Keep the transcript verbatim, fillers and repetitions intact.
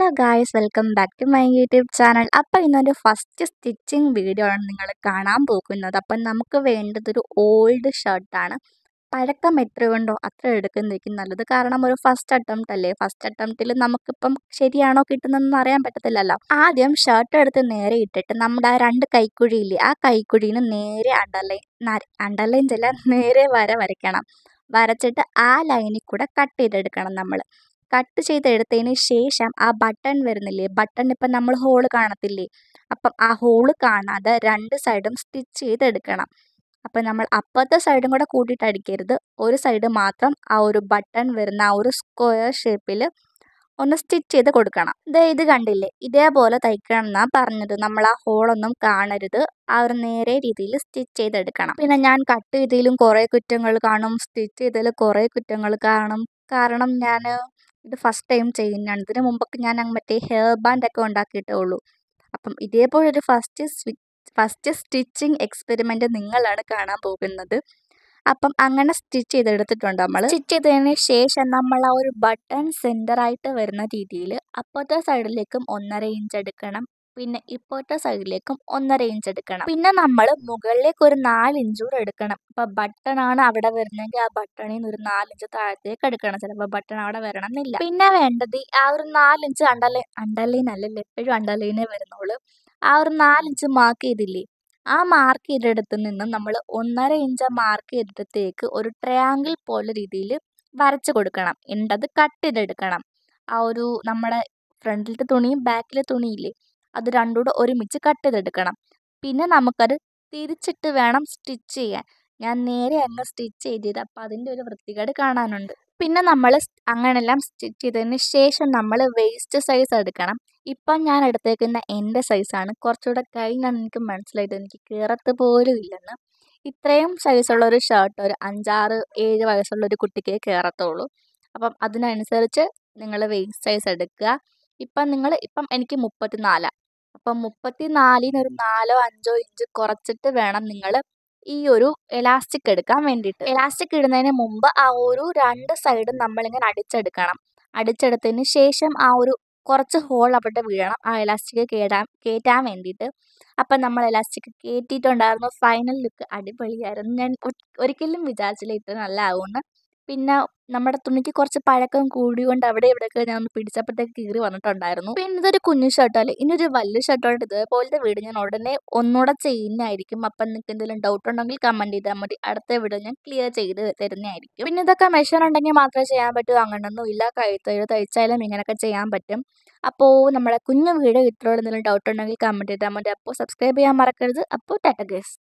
Guys, welcome back to my YouTube channel. അപ്പോൾ ഇന്നൊരു first stitching video ആണ് നിങ്ങൾ കാണാൻ പോകുന്നത്. അപ്പം നമുക്ക് വേണ്ടതൊരു ഓൾഡ് ഷർട്ടാണ്. പഴക്കം എത്രയുണ്ടോ അത്ര എടുക്കുന്നതായിരിക്കും നല്ലത്. കാരണം ഒരു ഫസ്റ്റ് അറ്റംപ്റ്റ് അല്ലേ, ഫസ്റ്റ് അറ്റംപ്റ്റിൽ നമുക്കിപ്പം ശരിയാണോ കിട്ടുന്നതെന്ന് അറിയാൻ പറ്റത്തില്ലല്ലോ. ആദ്യം ഷർട്ട് എടുത്ത് നേരെ ഇട്ടിട്ട് നമ്മുടെ ആ രണ്ട് കൈക്കുഴിയില്ലേ, ആ കൈക്കുഴിന് നേരെ അണ്ടർലൈൻ അണ്ടർലൈൻ ചെല്ല നേരെ വര വരയ്ക്കണം. വരച്ചിട്ട് ആ ലൈനിൽ കൂടെ കട്ട് ചെയ്തെടുക്കണം. നമ്മൾ കട്ട് ചെയ്തെടുത്തതിന് ശേഷം ആ ബട്ടൺ വരുന്നില്ലേ, ബട്ടൺ ഇപ്പം നമ്മൾ ഹോള് കാണത്തില്ലേ, അപ്പം ആ ഹോള് കാണാതെ രണ്ട് സൈഡും സ്റ്റിച്ച് ചെയ്തെടുക്കണം. അപ്പം നമ്മൾ അപ്പുറത്തെ സൈഡും കൂടെ കൂട്ടിയിട്ട് അടിക്കരുത്, ഒരു സൈഡ് മാത്രം ആ ഒരു ബട്ടൺ വരുന്ന ആ ഒരു സ്ക്വയർ ഷേപ്പിൽ ഒന്ന് സ്റ്റിച്ച് ചെയ്ത് കൊടുക്കണം. ദേ ഇത് കണ്ടില്ലേ, ഇതേപോലെ തയ്ക്കണം എന്നാണ് പറഞ്ഞത്. നമ്മൾ ആ ഹോളൊന്നും കാണരുത്, ആ ഒരു നേരെ രീതിയിൽ സ്റ്റിച്ച് ചെയ്തെടുക്കണം. പിന്നെ ഞാൻ കട്ട് ചെയ്തതിലും കുറേ കുറ്റങ്ങൾ കാണും, സ്റ്റിച്ച് ചെയ്തതിൽ കുറേ കുറ്റങ്ങൾ കാണും. കാരണം ഞാൻ ഇത് ഫസ്റ്റ് ടൈം ചെയ്യുന്നതാണ്. ഇതിന് മുമ്പൊക്കെ ഞാൻ മറ്റേ ഹെയർ ബാൻഡ് ഒക്കെ ഉണ്ടാക്കിയിട്ടേ ഉള്ളൂ. അപ്പം ഇതേപോലൊരു ഫസ്റ്റ് സ്വി ഫസ്റ്റ് സ്റ്റിച്ചിങ് എക്സ്പെരിമെൻ്റ് നിങ്ങളാണ് കാണാൻ പോകുന്നത്. അപ്പം അങ്ങനെ സ്റ്റിച്ച് ചെയ്തെടുത്തിട്ടുണ്ട്. നമ്മൾ സ്റ്റിച്ച് ചെയ്തതിന് ശേഷം നമ്മൾ ആ ഒരു ബട്ടൺ സെൻറ്ററായിട്ട് വരുന്ന രീതിയിൽ അപ്പുറത്തെ സൈഡിലേക്കും ഒന്നര ഇഞ്ച് എടുക്കണം, പിന്നെ ഇപ്പോഴത്തെ സൈഡിലേക്കും ഒന്നര ഇഞ്ച് എടുക്കണം. പിന്നെ നമ്മൾ മുകളിലേക്ക് ഒരു നാല് ഇഞ്ച് കൂടെ എടുക്കണം. ഇപ്പം ബട്ടണാണ് അവിടെ വരുന്നതെങ്കിൽ ആ ബട്ടണിൽ നിന്ന് ഒരു നാലിഞ്ച് താഴത്തേക്ക് എടുക്കണം. ചിലപ്പോൾ ബട്ടൺ അവിടെ വരണം എന്നില്ല. പിന്നെ വേണ്ടത് ആ ഒരു നാലിഞ്ച് അണ്ടർലൈൻ അണ്ടർലൈൻ അല്ലല്ലോ, എപ്പോഴും അണ്ടർലൈനേ വരുന്നുള്ളൂ. ആ ഒരു നാലിഞ്ച് മാർക്ക് ചെയ്തില്ലേ, ആ മാർക്ക് ചെയ്തെടുത്ത് നിന്ന് നമ്മൾ ഒന്നര ഇഞ്ച് മാർക്ക് ചെയ്തിടത്തേക്ക് ഒരു ട്രയാങ്കിൾ പോലെ രീതിയിൽ വരച്ച് കൊടുക്കണം. എന്നിട്ടത് കട്ട് ചെയ്തെടുക്കണം. ആ ഒരു നമ്മുടെ ഫ്രണ്ടിലത്തെ തുണിയും ബാക്കിലെ തുണിയില്ലേ, അത് രണ്ടും കൂടെ ഒരുമിച്ച് കട്ട് ചെയ്തെടുക്കണം. പിന്നെ നമുക്കത് തിരിച്ചിട്ട് വേണം സ്റ്റിച്ച് ചെയ്യാൻ. ഞാൻ നേരെ അങ്ങ് സ്റ്റിച്ച് ചെയ്തത്, അപ്പോൾ അതിൻ്റെ ഒരു വൃത്തികേട് കാണാനുണ്ട്. പിന്നെ നമ്മൾ അങ്ങനെല്ലാം സ്റ്റിച്ച് ചെയ്തതിന് ശേഷം നമ്മൾ വേസ്റ്റ് സൈസ് എടുക്കണം. ഇപ്പം ഞാൻ എടുത്തേക്കുന്ന എൻ്റെ സൈസാണ്. കുറച്ചുകൂടെ കഴിഞ്ഞാണ് എനിക്ക് മനസ്സിലായത് എനിക്ക് കീറത്ത് പോലും ഇല്ലെന്ന്. ഇത്രയും സൈസുള്ള ഒരു ഷർട്ട് ഒരു അഞ്ചാറ് ഏഴ് വയസ്സുള്ള ഒരു കുട്ടിക്ക് കയറത്തുള്ളൂ. അപ്പം അതിനനുസരിച്ച് നിങ്ങൾ വേസ്റ്റ് സൈസ് എടുക്കുക. ഇപ്പം നിങ്ങൾ ഇപ്പം എനിക്ക് മുപ്പത്തി നാലാണ്. അപ്പം മുപ്പത്തി നാലിന് ഒരു നാലോ അഞ്ചോ ഇഞ്ച് കുറച്ചിട്ട് വേണം നിങ്ങൾ ഈ ഒരു എലാസ്റ്റിക് എടുക്കാൻ വേണ്ടിയിട്ട്. എലാസ്റ്റിക് ഇടുന്നതിന് മുമ്പ് ആ ഒരു രണ്ട് സൈഡും നമ്മളിങ്ങനെ അടിച്ചെടുക്കണം. അടിച്ചെടുത്തതിന് ശേഷം ആ ഒരു കുറച്ച് ഹോൾ അവിടെ വീഴണം, ആ എലാസ്റ്റിക് കയറ്റാൻ കയറ്റാൻ വേണ്ടിയിട്ട്. അപ്പം നമ്മൾ എലാസ്റ്റിക് കയറ്റിയിട്ടുണ്ടായിരുന്നു. ഫൈനൽ ലുക്ക് അടിപൊളിയായിരുന്നു. ഞാൻ ഒരിക്കലും വിചാരിച്ചില്ല ഇത്ര നല്ല ആവുമെന്ന്. പിന്നെ നമ്മുടെ തുണിക്ക് കുറച്ച് പഴക്കം കൂടിയുകൊണ്ട് അവിടെ ഇവിടെയൊക്കെ ഞാൻ ഒന്ന് പിടിച്ചപ്പോഴത്തേക്ക് കീറി വന്നിട്ടുണ്ടായിരുന്നു. പിന്നെ ഇതൊരു കുഞ്ഞു ഷർട്ടല്ലേ, ഇനിയൊരു വലിയ ഷർട്ടായിട്ട് ഇതേപോലത്തെ വീഡിയോ ഞാൻ ഉടനെ ഒന്നുകൂടെ ചെയ്യുന്നതായിരിക്കും. അപ്പം നിങ്ങൾക്ക് എന്തെങ്കിലും ഡൗട്ട് ഉണ്ടെങ്കിൽ കമൻറ്റ് ചെയ്താൽ മതി, അടുത്ത വീഡിയോ ഞാൻ ക്ലിയർ ചെയ്ത് തരുന്നതായിരിക്കും. പിന്നെ ഇതൊക്കെ മെഷർ ഉണ്ടെങ്കിൽ മാത്രമേ ചെയ്യാൻ പറ്റൂ, അങ്ങനൊന്നും ഇല്ല. കഴുത്തഴ് തയ്ച്ചാലും ഇങ്ങനെയൊക്കെ ചെയ്യാൻ പറ്റും. അപ്പോൾ നമ്മുടെ കുഞ്ഞു വീഡിയോ ഇത്രയോളം എന്തെങ്കിലും ഡൗട്ട് ഉണ്ടെങ്കിൽ കമൻറ്റ് ചെയ്താൽ മതി. അപ്പോൾ സബ്സ്ക്രൈബ് ചെയ്യാൻ മറക്കരുത്. അപ്പോൾ ടാറ്റ ഗൈസ്.